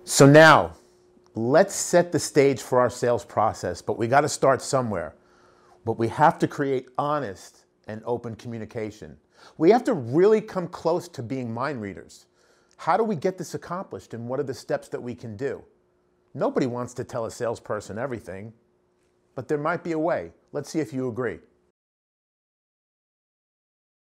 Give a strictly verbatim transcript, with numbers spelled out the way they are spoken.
So now, let's set the stage for our sales process, but we got to start somewhere. But we have to create honest and open communication. We have to really come close to being mind readers. How do we get this accomplished, and what are the steps that we can do? Nobody wants to tell a salesperson everything, but there might be a way. Let's see if you agree.